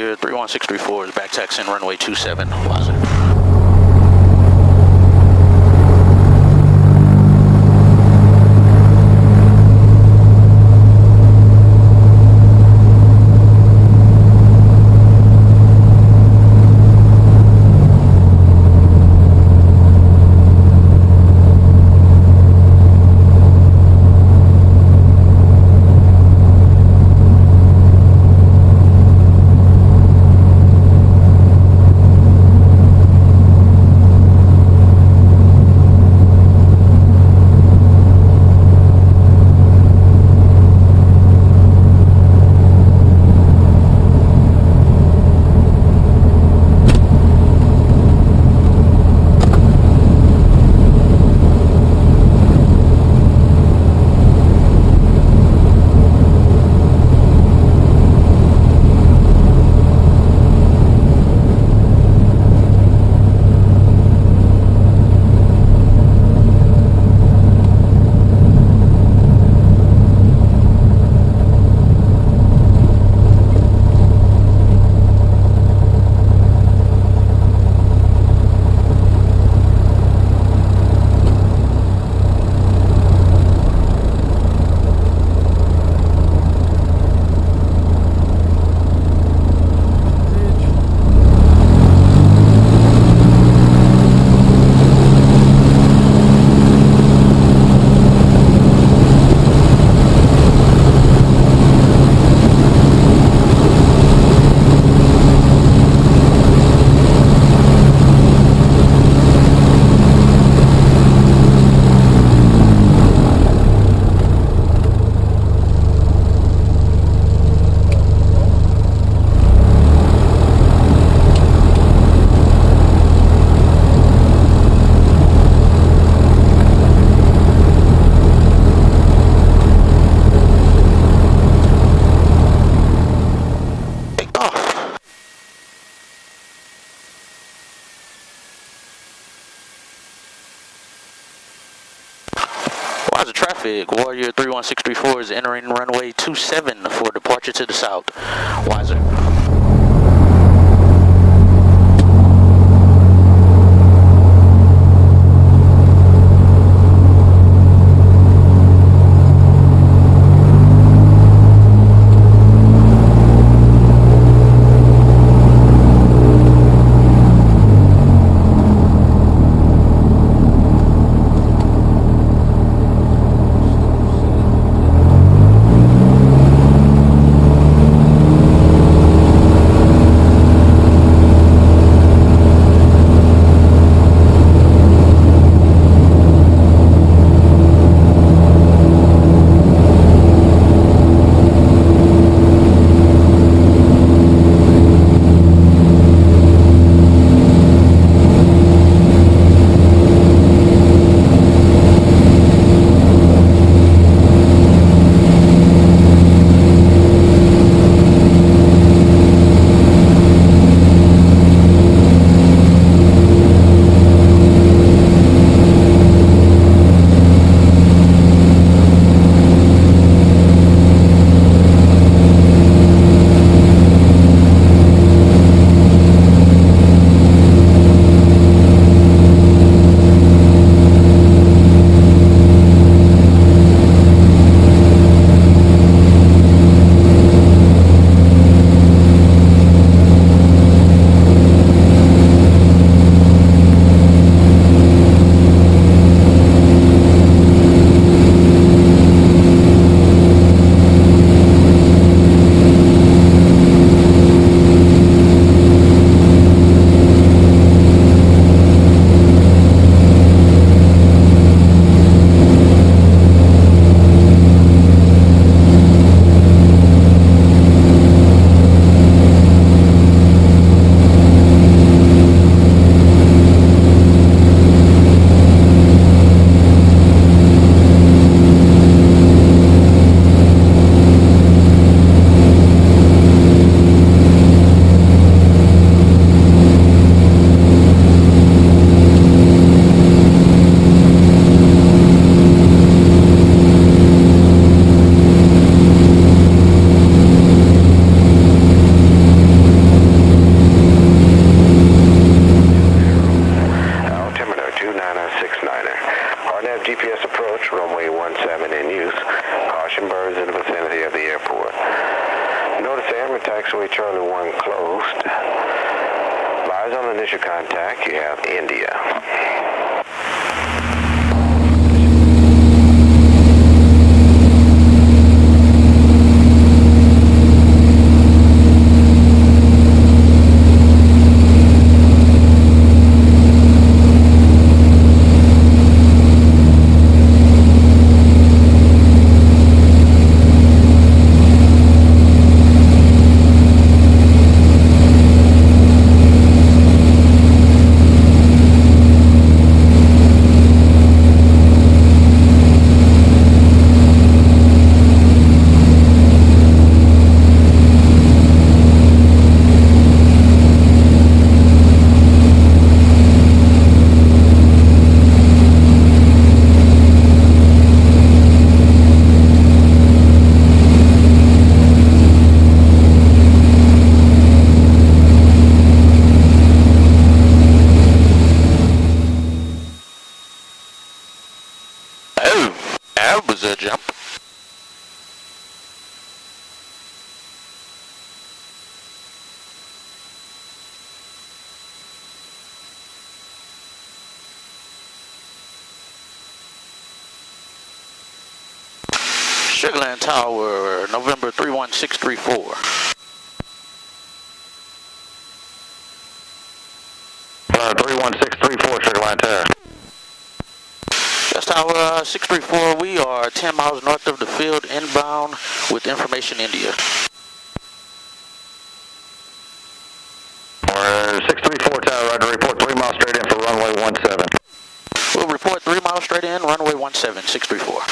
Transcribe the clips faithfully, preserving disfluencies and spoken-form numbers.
Warrior three one six three four is back taxiing runway two seven, Wiser. Wiser traffic, Warrior three one six three four is entering runway two seven for departure to the south. Wiser. G P S approach, runway one seven in use. Caution birds in the vicinity of the airport. Notice airman taxiway Charlie one closed. Lies on initial contact, you have India. That was a jump. Sugarland Tower, November three one six three four. Uh, three one six three four, Sugarland Tower. Just Tower uh, six three four, we are ten miles north of the field, inbound with information India. Uh, six three four Tower, right to report three miles straight in for runway one seven. We'll report three miles straight in, runway one seven, six three four.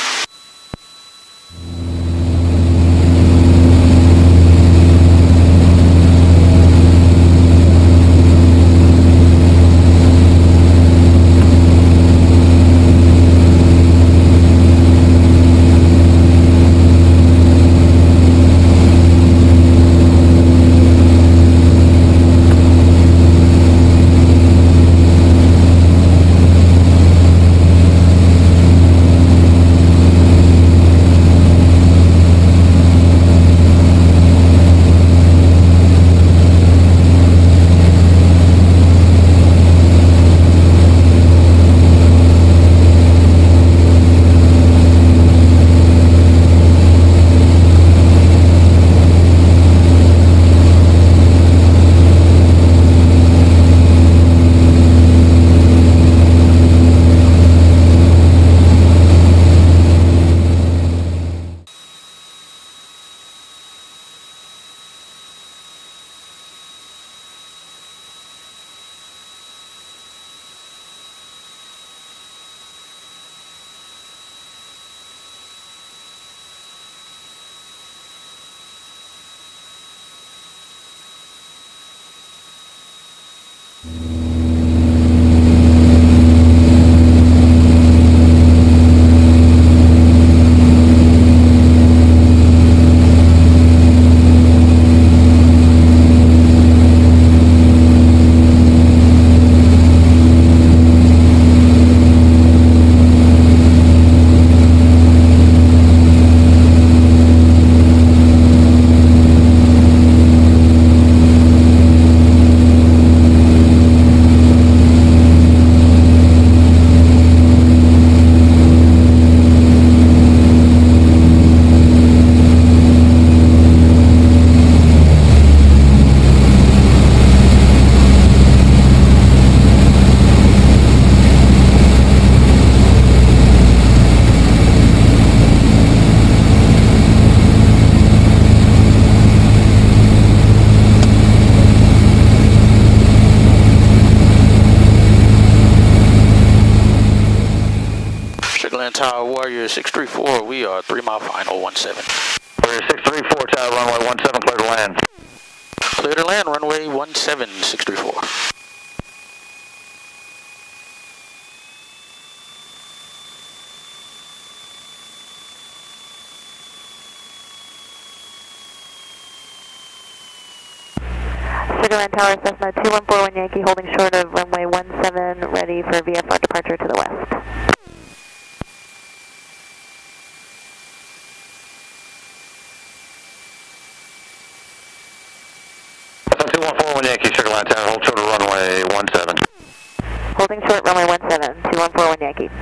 Sugarland Tower, Warrior six three four, we are three mile final, one seven. Warrior six three four Tower, runway one seven, clear to land. Clear to land, runway one seven, six three four. Sugarland Tower, Cessna two one four one Yankee, holding short of runway one seven, ready for V F R departure to the west. one Yankee.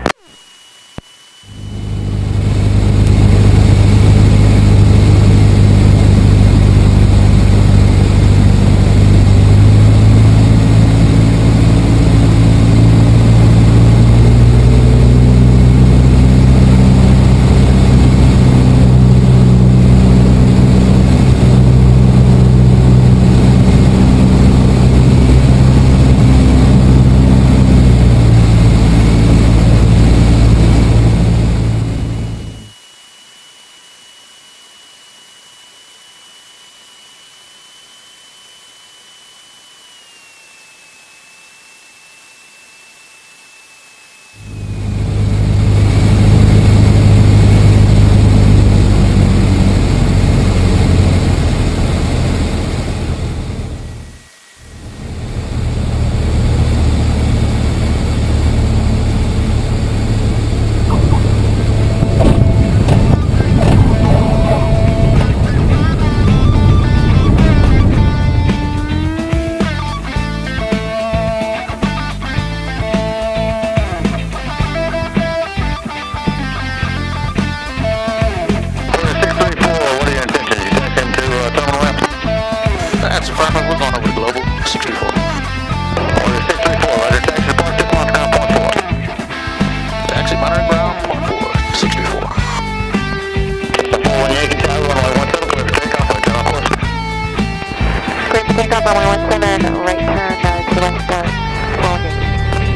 That's affirmative. We're going over to Global six three four. Order six three four, roger, taxi departure, clock down, point four. Taxi monitoring ground, point four, six three four. four one Yankee Tower, runway one seven, clear for takeoff, right turn on course. Clear for takeoff, runway one seven, right turn uh, to the west, uh, four one Yankee.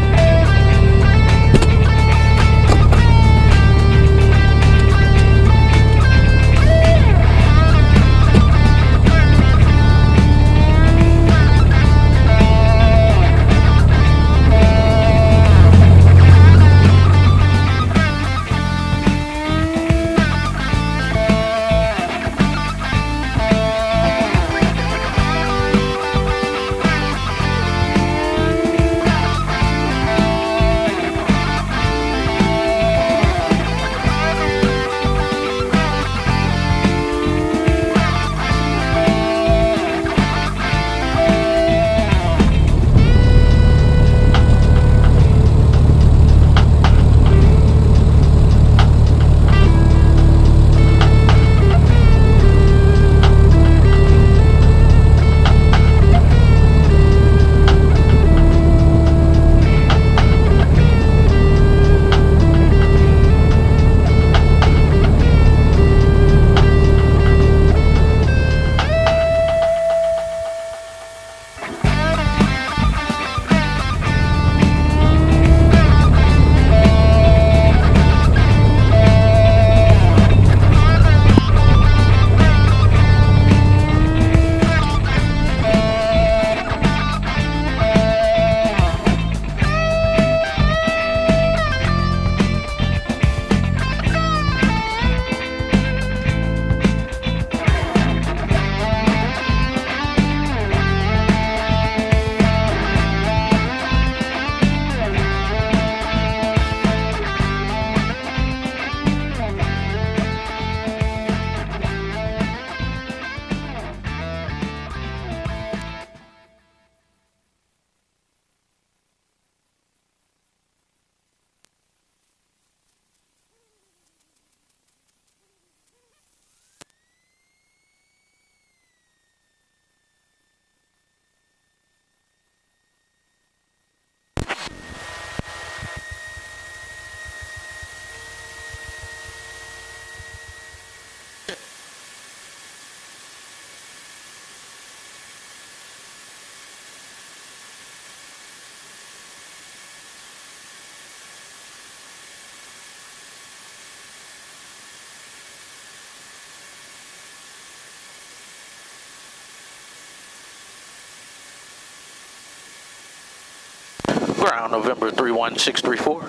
Ground November three one six three four.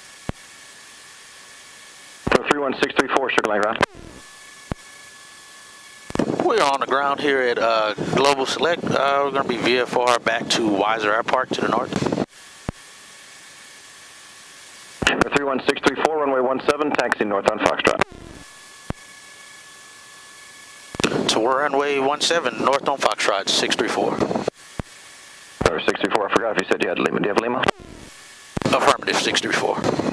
three one six three four, Sugar Land ground. We're on the ground here at uh, Global Select. Uh, we're going to be V F R back to Weiser Air Park to the north. three one six three four, runway one seven, taxi north on Foxtrot. To runway one seven, north on Foxtrot, six three four. Or six three four, I forgot if you said you had Lima. Do you have Lima? Affirmative, six three four.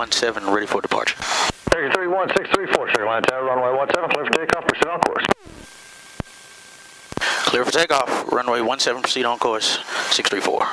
one seven, ready for departure. three one six three four, Sugar Line Tower, runway one seven, clear for takeoff, proceed on course. Clear for takeoff, runway one seven, proceed on course, six three four.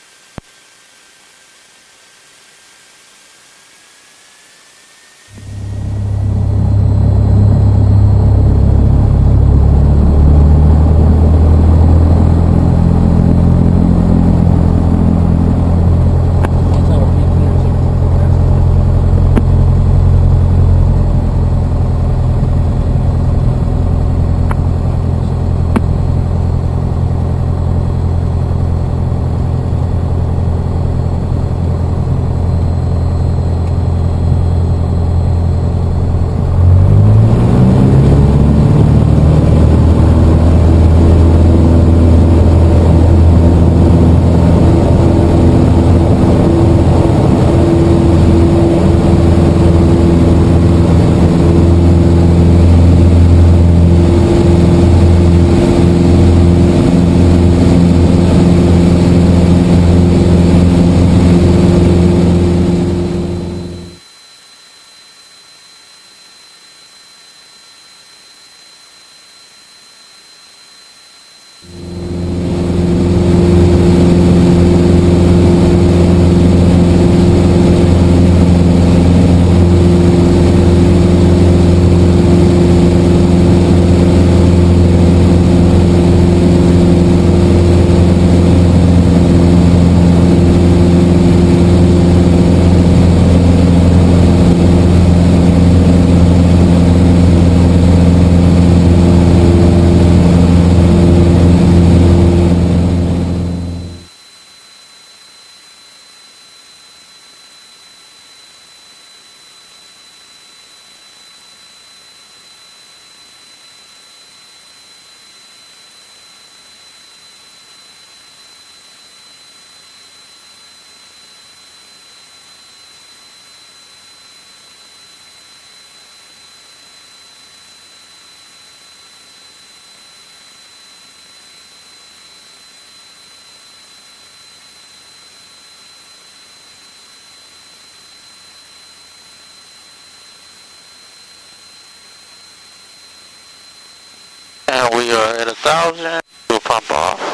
And we are at a thousand. We'll pump off.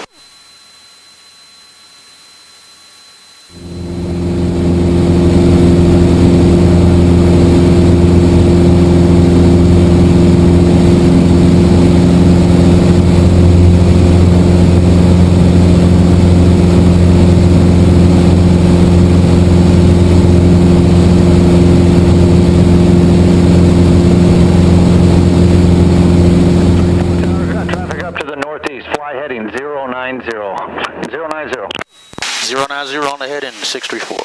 zero nine zero on the heading, six three four.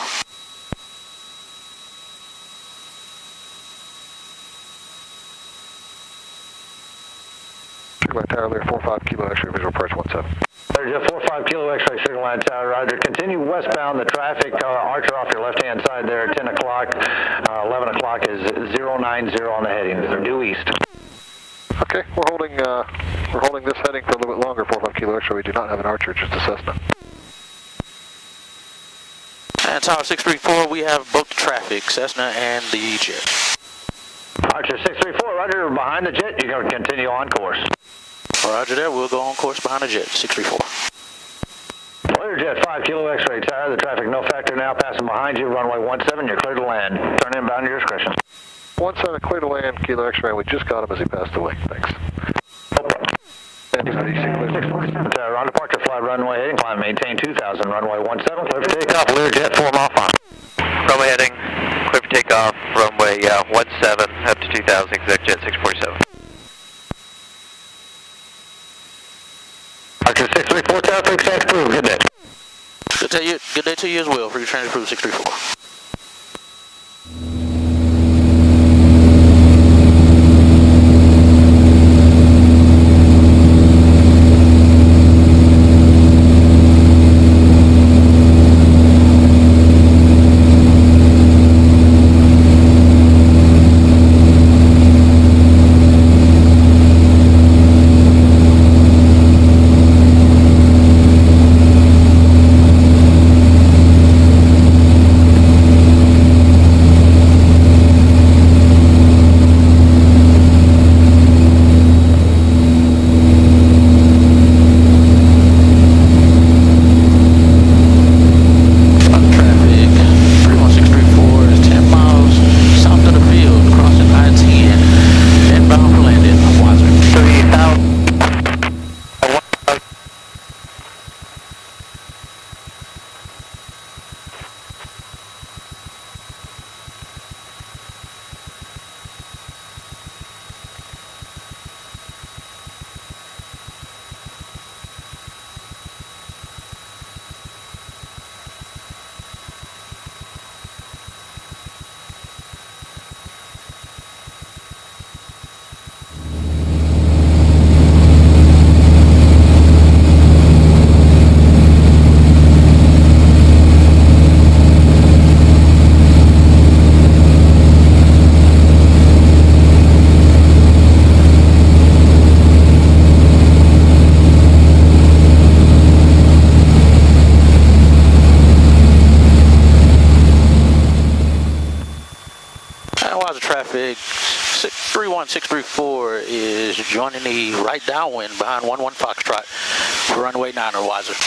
Sugar Line Tower, four five Kilo X-ray, visual approach one seven. There's a four five Kilo X-ray, Sugar Line Tower, roger. Continue westbound, the traffic, uh, Archer off your left-hand side there at ten o'clock. Uh, eleven o'clock is zero nine zero on the heading, due east. Okay, we're holding, uh, we're holding this heading for a little bit longer, four five Kilo X-ray. We do not have an Archer, just a Cessna. And Tower six three four, we have both traffic, Cessna and the jet. Archer six three four, roger, behind the jet, you're going to continue on course. Roger that, we'll go on course behind the jet, six three four. Clear jet, five Kilo X-ray Tower, the traffic no factor now, passing behind you, runway one seven, you're clear to land. Turn inbound at your discretion. one seven, clear to land, Kilo X-ray, we just got him as he passed away, thanks. Tower, on departure, fly runway heading, climb, maintain two thousand, runway one seven, clear for takeoff, Lear jet, form off on. Runway heading, clear for takeoff, runway uh, one seven, up to two thousand, exec jet six forty-seven. Archer six three four, Tower, three percent approved, good day. Good day, you, good day to you as well, for your transit approved six three four. one six three four is joining the right downwind behind one one Foxtrot for runway nine or wiser.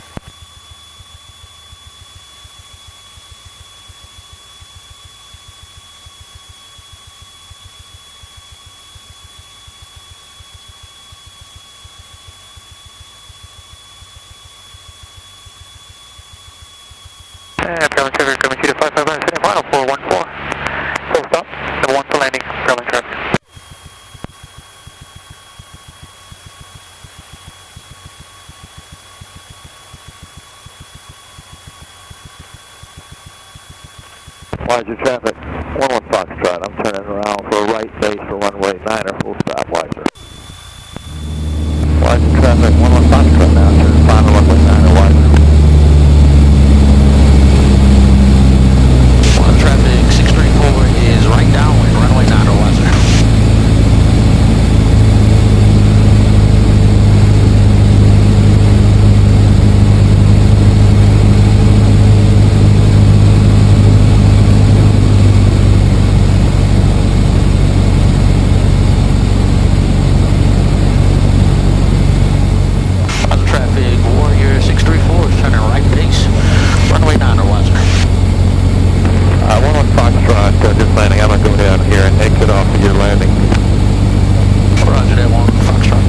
And Fairlane traffic coming to five five nine, setting final four one four. Full stop, number one for landing, Fairlane traffic. Wiser traffic, one one Foxtrot, I'm turning around for a right base for runway nine or full stop, Wiser. Wiser traffic, one one Foxtrot now, turning final runway nine or Wiser. Traffic six three four is right downwind, runway nine or wiser. Traffic Warrior six three four is turning right base, runway nine or wiser. Uh, one one Foxtrot, uh, just landing. I'm going to go down here and exit off of your landing. Roger that, one Foxtrot.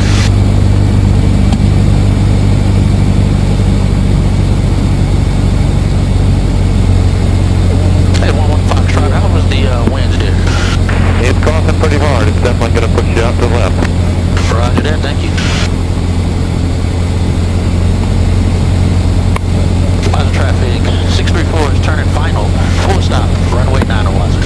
Hey, one one Foxtrot, how was the uh, winds there? It's coughing pretty hard. It's definitely going to push you out to the left. Roger that, thank you. Wiser traffic six three four is turning final, full stop, runway nine or wiser.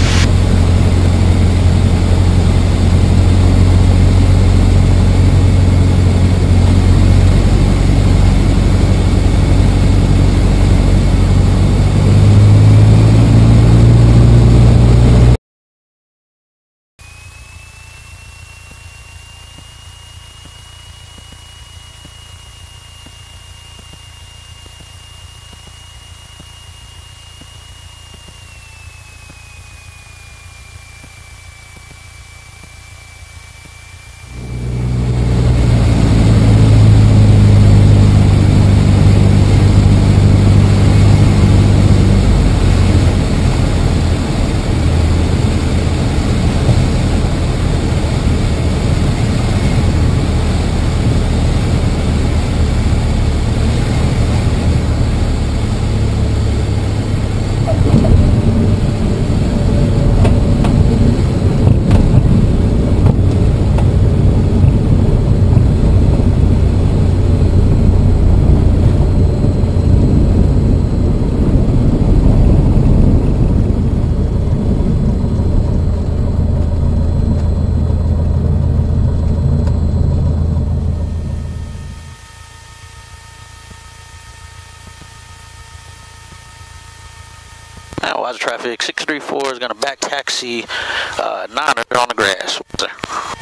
Now, wiser traffic six three four is going to back taxi uh, niner on the grass.